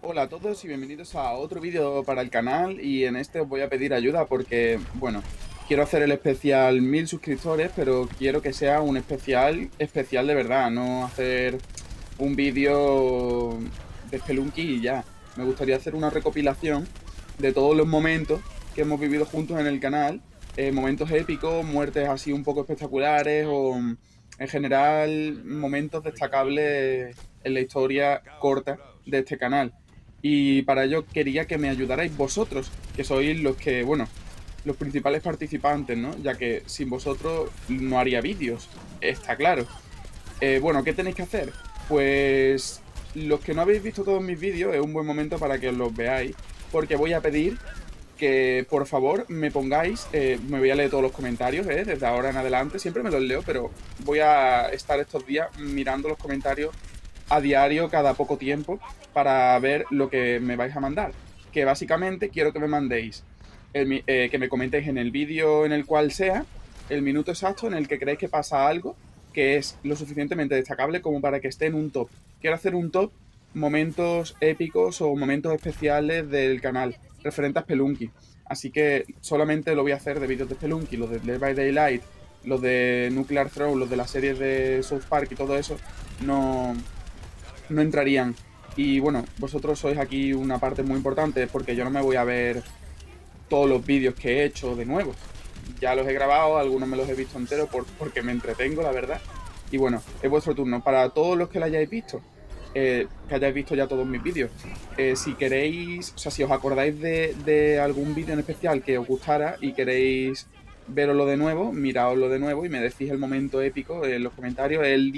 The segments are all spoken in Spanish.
Hola a todos y bienvenidos a otro vídeo para el canal, y en este os voy a pedir ayuda porque, bueno, quiero hacer el especial 1000 suscriptores, pero quiero que sea un especial de verdad, no hacer un vídeo de Spelunky y ya. Me gustaría hacer una recopilación de todos los momentos que hemos vivido juntos en el canal, momentos épicos, muertes así un poco espectaculares o en general momentos destacables en la historia corta de este canal. Y para ello quería que me ayudarais vosotros, que sois los que, bueno, los principales participantes, ¿no? Ya que sin vosotros no haría vídeos, está claro. Bueno, ¿qué tenéis que hacer? Pues los que no habéis visto todos mis vídeos, es un buen momento para que os los veáis, porque voy a pedir que por favor me pongáis, me voy a leer todos los comentarios, desde ahora en adelante, siempre me los leo, pero voy a estar estos días mirando los comentarios a diario, cada poco tiempo, para ver lo que me vais a mandar. Que básicamente quiero que me mandéis, que me comentéis en el vídeo en el cual sea, el minuto exacto en el que creéis que pasa algo que es lo suficientemente destacable como para que esté en un top. Quiero hacer un top momentos épicos o momentos especiales del canal referente a Spelunky. Así que solamente lo voy a hacer de vídeos de Spelunky, los de Dead by Daylight, los de Nuclear Throne, los de las series de South Park y todo eso, no, no entrarían. Y bueno, vosotros sois aquí una parte muy importante porque yo no me voy a ver todos los vídeos que he hecho de nuevo. Ya los he grabado, algunos me los he visto enteros porque me entretengo, la verdad. Y bueno, es vuestro turno. Para todos los que lo hayáis visto, que hayáis visto ya todos mis vídeos, si queréis, o sea, si os acordáis de algún vídeo en especial que os gustara y queréis veroslo de nuevo, miraoslo de nuevo y me decís el momento épico en los comentarios, el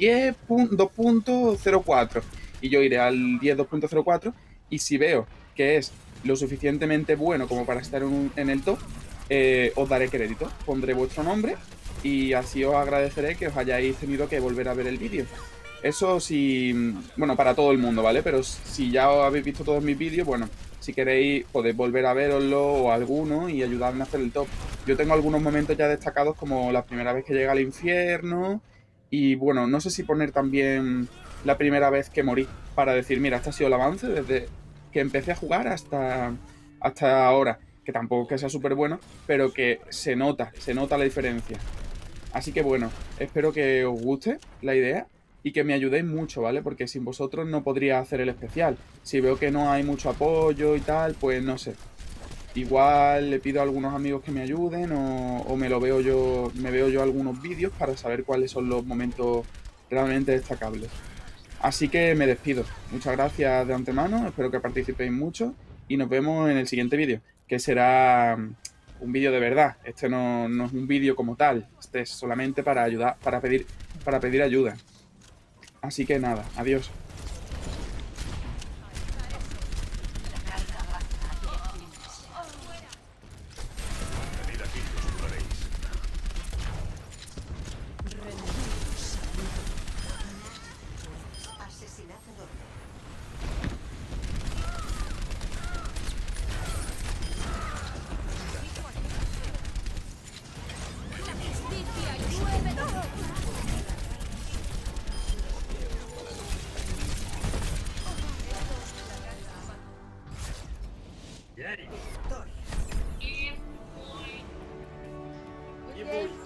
10.2.04, y yo iré al 10.2.04, y si veo que es lo suficientemente bueno como para estar en el top, os daré crédito, pondré vuestro nombre y así os agradeceré que os hayáis tenido que volver a ver el vídeo. Eso sí, bueno, para todo el mundo, ¿vale? Pero si ya os habéis visto todos mis vídeos, bueno, si queréis podéis volver a veroslo o alguno y ayudarme a hacer el top. Yo tengo algunos momentos ya destacados, como la primera vez que llegué al infierno, y bueno, no sé si poner también la primera vez que morí, para decir, mira, este ha sido el avance desde que empecé a jugar hasta ahora, que tampoco es que sea súper bueno, pero que se nota la diferencia. Así que bueno, espero que os guste la idea y que me ayudéis mucho, ¿vale? Porque sin vosotros no podría hacer el especial. Si veo que no hay mucho apoyo y tal, pues no sé. Igual le pido a algunos amigos que me ayuden o me veo yo algunos vídeos para saber cuáles son los momentos realmente destacables. Así que me despido. Muchas gracias de antemano, espero que participéis mucho y nos vemos en el siguiente vídeo, que será un vídeo de verdad. Este no es un vídeo como tal, este es solamente para ayudar, para pedir ayuda. Así que nada, adiós. Venid aquí y os curaréis. Asesinato doble. Yay! Victoria. Єбуть!